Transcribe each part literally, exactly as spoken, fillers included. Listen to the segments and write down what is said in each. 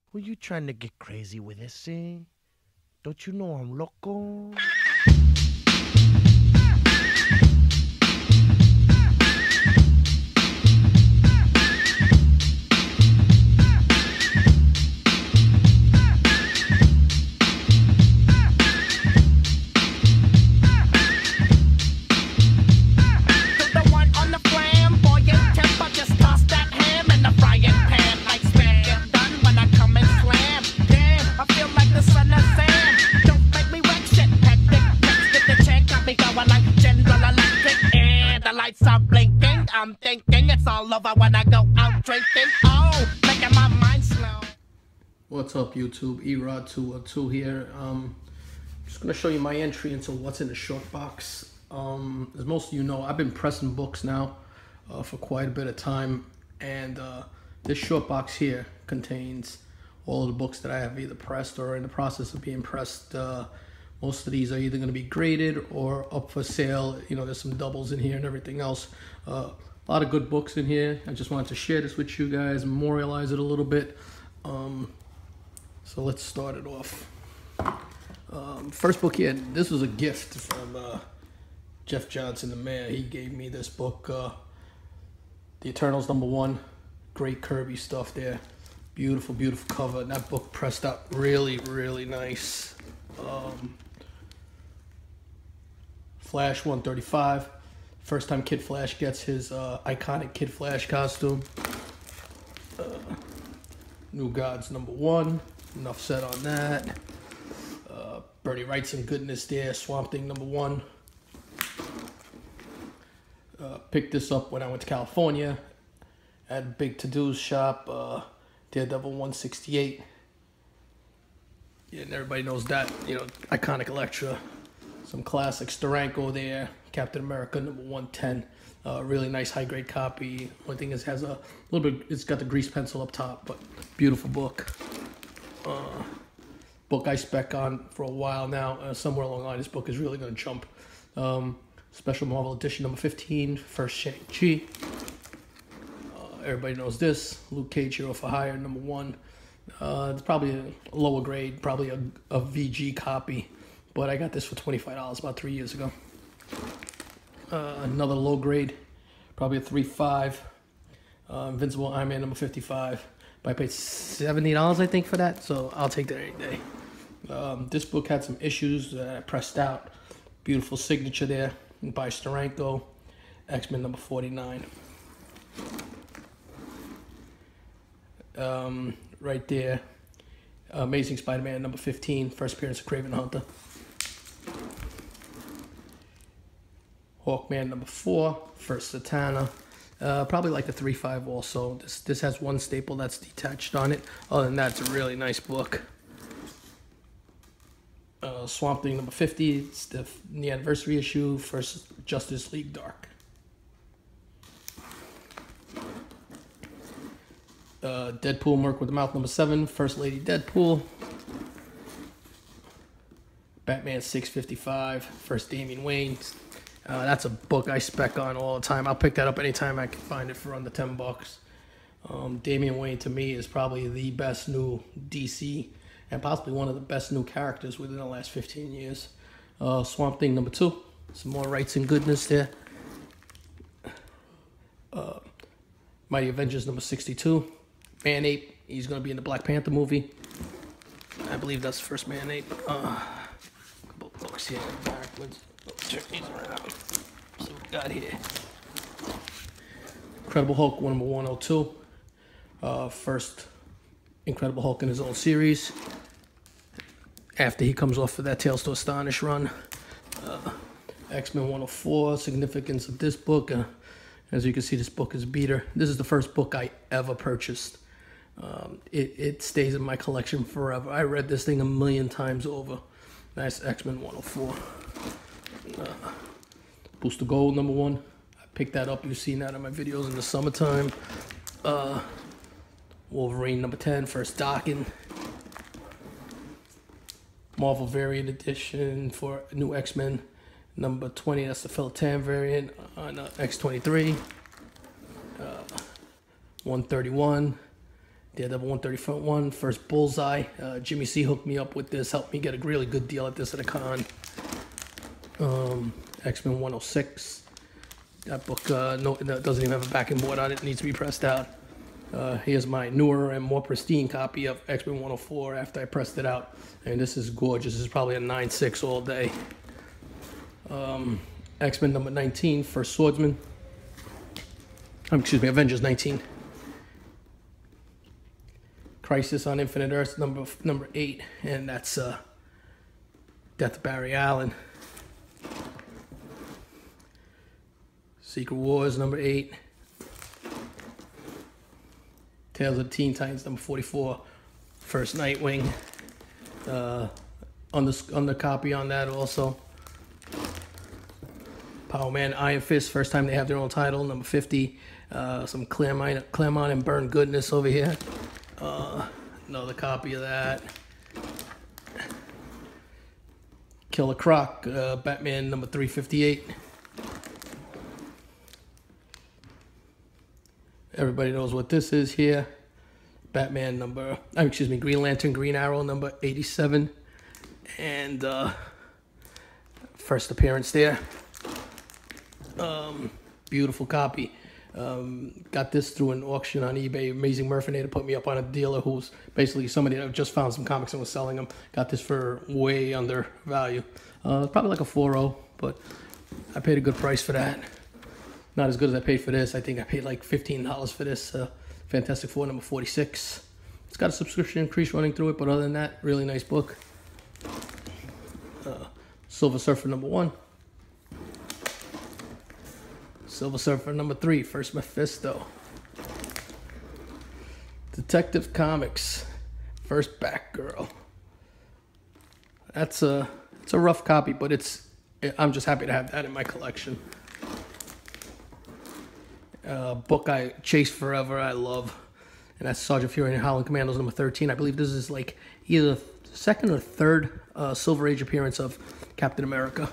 Who you trying to get crazy with this, eh? Don't you know I'm loco? I'm thinking it's all over when I go out drinking. Oh, making my mind slow. What's up, YouTube? E Rod two oh two here. Um, just gonna show you my entry into what's in the short box. Um, as most of you know, I've been pressing books now uh, for quite a bit of time, and uh, this short box here contains all of the books that I have either pressed or in the process of being pressed. Uh, most of these are either going to be graded or up for sale. You know, there's some doubles in here and everything else. Uh, a lot of good books in here. I just wanted to share this with you guys, memorialize it a little bit. Um, so let's start it off. Um, first book here, this was a gift from uh, Jeff Johnson, the mayor. He gave me this book, uh, The Eternals number one. Great Kirby stuff there. Beautiful, beautiful cover. And that book pressed out really, really nice. Um, Flash one thirty-five. First time Kid Flash gets his uh, iconic Kid Flash costume. Uh, New Gods number one. Enough said on that. Uh, Bernie Wrightson goodness there. Swamp Thing number one. Uh, picked this up when I went to California at Big To-Do's shop. Uh, Daredevil one sixty-eight. Yeah, and everybody knows that, you know, iconic Elektra. Some classic Steranko there. Captain America number one ten. Uh, really nice high grade copy. One thing is has a little bit, it's got the grease pencil up top, but beautiful book. Uh, book I spec on for a while now. Uh, somewhere along the line, this book is really going to jump. Um, Special Marvel Edition number fifteen, first Shang-Chi. Uh, everybody knows this. Luke Cage Hero for Hire number one. Uh, it's probably a lower grade, probably a, a V G copy, but I got this for twenty-five dollars about three years ago. Uh, another low grade, probably a three five. Uh, Invincible Iron Man number fifty-five. But I paid seventy dollars, I think, for that, so I'll take that any day. Um, this book had some issues that I pressed out. Beautiful signature there by Steranko. X-Men number forty-nine. Um, right there, Amazing Spider-Man number fifteen, first appearance of Kraven Hunter. Hawkman number four, first Satana. Uh, probably like a three five also. This this has one staple that's detached on it. Other than that, it's a really nice book. Uh, Swamp Thing number fifty, it's the, the anniversary issue, first Justice League Dark. Uh, Deadpool Merc with the Mouth number seven, First Lady Deadpool. Batman six fifty-five, First Damian Wayne. Uh, that's a book I spec on all the time. I'll pick that up anytime I can find it for under ten bucks. Um, Damian Wayne to me is probably the best new D C and possibly one of the best new characters within the last fifteen years. Uh, Swamp Thing number two, some more rights and goodness there. Uh, Mighty Avengers number sixty-two. Man-Ape, he's going to be in the Black Panther movie. I believe that's the first Man-Ape. Uh, a couple of books here backwards. Let's check these around. See what we got here. Incredible Hulk number one oh two. Uh, first Incredible Hulk in his own series. After he comes off of that Tales to Astonish run. Uh, X-Men one oh four, significance of this book. Uh, as you can see, this book is a beater. This is the first book I ever purchased. Um, it, it stays in my collection forever. I read this thing a million times over. That's X-Men one oh four. Uh, Booster Gold number one. I picked that up. You've seen that in my videos in the summertime. Uh, Wolverine number ten, first Daken. Marvel variant edition for new X-Men number twenty. That's the Phil Tam variant on uh, X twenty-three. Uh, one thirty-one. Daredevil one thirty front one, first Bullseye. Uh, Jimmy C hooked me up with this, helped me get a really good deal at this at a con. Um, X-Men one oh six. That book uh, no, that doesn't even have a backing board on it. It needs to be pressed out. Uh, here's my newer and more pristine copy of X-Men one oh four after I pressed it out. And this is gorgeous. This is probably a nine six all day. Um, X-Men number nineteen, First Swordsman. Um, excuse me, Avengers nineteen. Crisis on Infinite Earths, number number eight. And that's uh, Death of Barry Allen. Secret Wars, number eight. Tales of the Teen Titans, number forty-four. First Nightwing. Uh, on the on the copy on that also. Power Man, Iron Fist, first time they have their own title, number fifty. Uh, some Claremont, Claremont and Byrne goodness over here. Uh, another copy of that. Killer Croc, uh, Batman number three fifty-eight. Everybody knows what this is here. Batman number, oh, excuse me, Green Lantern, Green Arrow number eighty-seven. And uh, first appearance there. Um, beautiful copy. Um, got this through an auction on eBay. Amazing Murphinator put me up on a dealer who's basically somebody that just found some comics and was selling them. Got this for way under value. Uh, probably like a four oh, but I paid a good price for that. Not as good as I paid for this. I think I paid like fifteen dollars for this. Uh, Fantastic Four number forty-six. It's got a subscription increase running through it, but other than that, really nice book. Uh, Silver Surfer number one. Silver Surfer number three, First Mephisto. Detective Comics, First Batgirl. That's a, it's a rough copy, but it's, I'm just happy to have that in my collection. Uh, book I chase forever, I love, and that's Sergeant Fury and Howling Commandos number thirteen. I believe this is like either the second or third uh, Silver Age appearance of Captain America.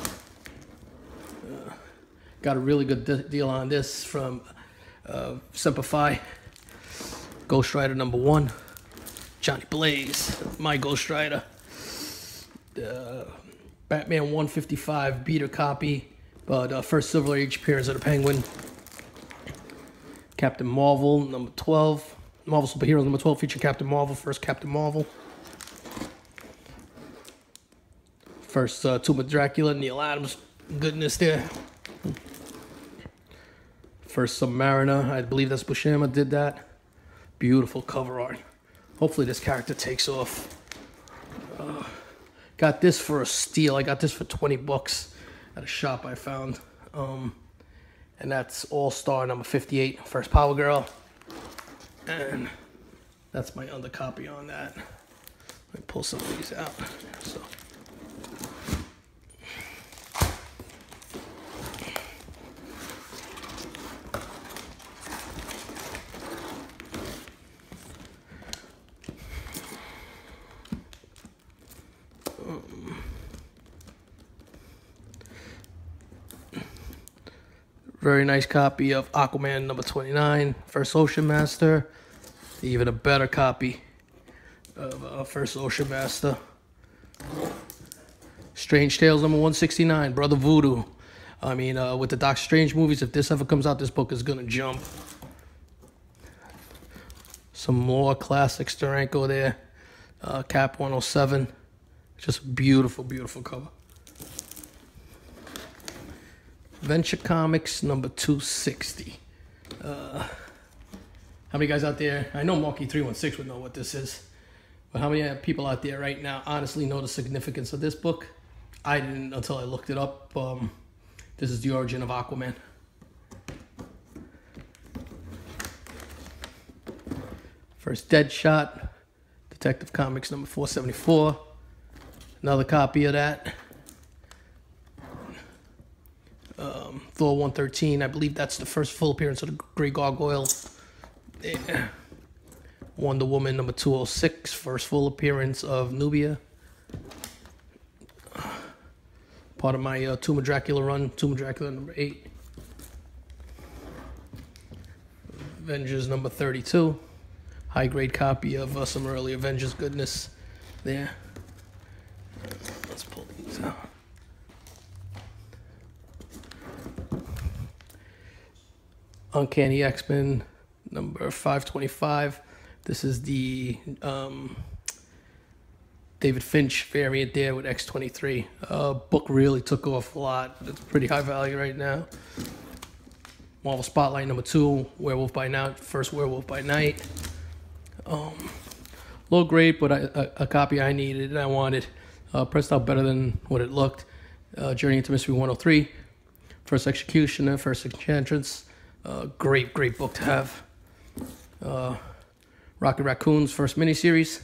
Uh, got a really good de deal on this from uh, Semper Fi. Ghost Rider number one. Johnny Blaze, my Ghost Rider. Uh, Batman one fifty-five beater copy, but uh, first Silver Age appearance of the Penguin. Captain Marvel, number twelve. Marvel Superheroes, number twelve, featuring Captain Marvel. First Captain Marvel. First uh, Tomb of Dracula, Neil Adams. Goodness there. First Submariner, I believe that's Buscema did that. Beautiful cover art. Hopefully this character takes off. Uh, got this for a steal. I got this for twenty bucks at a shop I found. Um... And that's All-Star number fifty-eight, First Power Girl. And that's my undercopy on that. Let me pull some of these out. So. Um. Very nice copy of Aquaman number twenty-nine, First Ocean Master. Even a better copy of uh, First Ocean Master. Strange Tales number one sixty-nine, Brother Voodoo. I mean, uh, with the Doc Strange movies, if this ever comes out, this book is going to jump. Some more classic Steranko there. Uh, Cap one oh seven. Just beautiful, beautiful cover. Venture Comics number two sixty. Uh, how many guys out there? I know Marky three one six would know what this is. But how many people out there right now honestly know the significance of this book? I didn't until I looked it up. Um, this is the origin of Aquaman. First Deadshot. Detective Comics number four seventy-four. Another copy of that. Um, Thor one thirteen, I believe that's the first full appearance of the Grey Gargoyle. Yeah. Wonder Woman number two oh six, first full appearance of Nubia. Part of my uh, Tomb of Dracula run, Tomb of Dracula number eight. Avengers number thirty-two. high grade copy of uh, some early Avengers goodness there. Let's pull these out. Uncanny X-Men number five twenty-five. This is the um, David Finch variant there with X twenty-three. Uh, book really took off a lot. It's pretty high value right now. Marvel Spotlight number two, Werewolf by Night, first Werewolf by Night. Um, low grade, but I, a, a copy I needed and I wanted. Uh, pressed out better than what it looked. Uh, Journey into Mystery one oh three, First Executioner, First Enchantress. Uh, great, great book to have. Uh, Rocket Raccoon's first miniseries.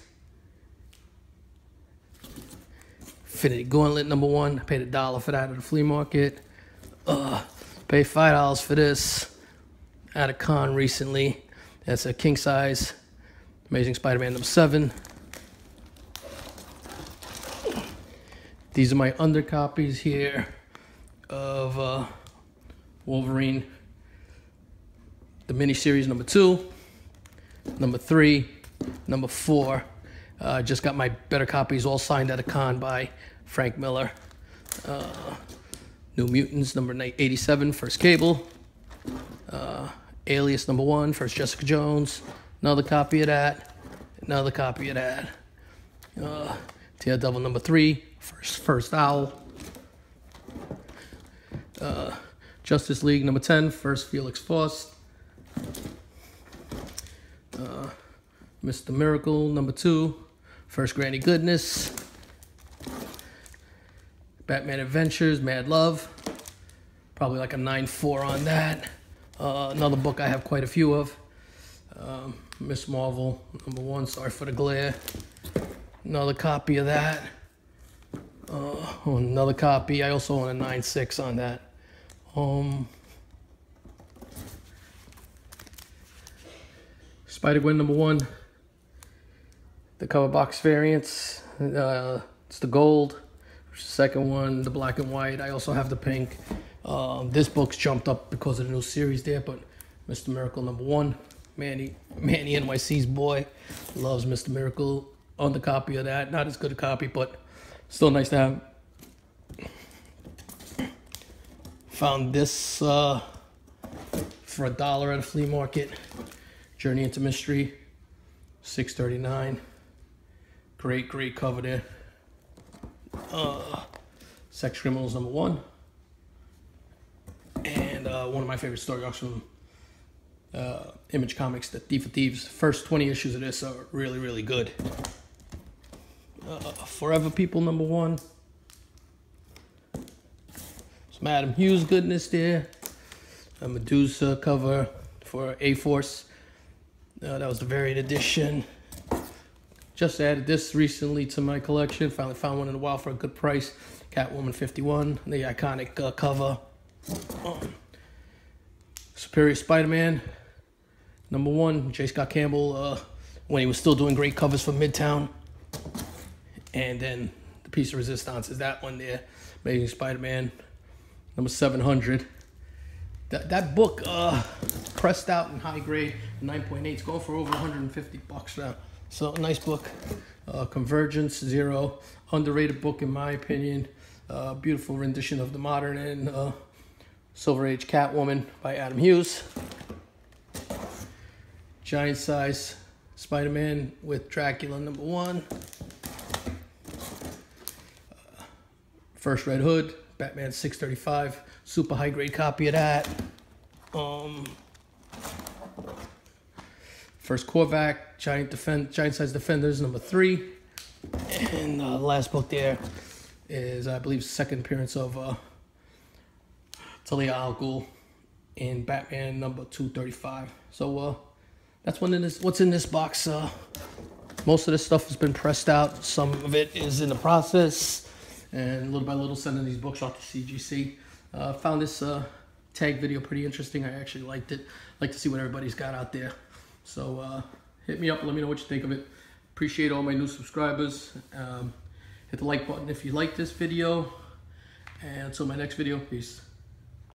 Infinity Gauntlet number one. I paid a dollar for that at the flea market. Uh, paid five dollars for this at a con recently. That's a king size. Amazing Spider-Man number seven. These are my undercopies here of uh, Wolverine. The miniseries number two, number three, number four. Uh, just got my better copies all signed at a con by Frank Miller. Uh, New Mutants number eighty-seven, first Cable. Uh, Alias number one, first Jessica Jones. Another copy of that. Another copy of that. Uh, Daredevil number three, first First Owl. Uh, Justice League number ten, first Felix Faust. Uh, Mister Miracle number two, first Granny Goodness. Batman Adventures, Mad Love. Probably like a nine four on that. Uh, another book I have quite a few of. Um, Miss Marvel number one, Sorry for the Glare. Another copy of that. Uh, another copy. I also own a nine six on that. Um, Spider-Gwen number one. The cover box variants. Uh, it's the gold. Second one, the black and white. I also have the pink. Um, this book's jumped up because of the new series there, but Mister Miracle number one. Manny, Manny N Y C's boy loves Mister Miracle. On the copy of that. Not as good a copy, but still nice to have. Found this uh, for a dollar at a flea market. Journey into Mystery, six thirty-nine. Great, great cover there. Uh, Sex Criminals number one. And uh, one of my favorite story arcs from uh, Image Comics, The Thief of Thieves. First twenty issues of this are really, really good. Uh, Forever People number one. Some Adam Hughes goodness there. A Medusa cover for A-Force. Uh, that was the variant edition. Just added this recently to my collection. Finally found one in a while for a good price. Catwoman fifty-one, the iconic uh, cover. Um, Superior Spider-Man number one. J. Scott Campbell uh, when he was still doing great covers for Midtown. And then the Piece of Resistance is that one there. Amazing Spider-Man number seven hundred. That that book uh, pressed out in high grade, nine point eight. It's going for over one hundred fifty bucks now. So a nice book. Uh, Convergence Zero, underrated book in my opinion. Uh, beautiful rendition of the modern and uh, Silver Age Catwoman by Adam Hughes. Giant size Spider-Man with Dracula number one. Uh, First Red Hood, Batman six thirty-five, super high grade copy of that. Um, First Korvac, Giant Defend, Giant Size Defenders number three, and uh, the last book there is, I believe, second appearance of uh, Talia al Ghul in Batman number two thirty-five. So uh, that's what in this, what's in this box. Uh, most of this stuff has been pressed out. Some of it is in the process, and little by little sending these books off to C G C. Uh, found this uh, tag video pretty interesting. I actually liked it. Like to see what everybody's got out there. So uh, hit me up, let me know what you think of it. Appreciate all my new subscribers. Um, hit the like button if you like this video. And until my next video, peace.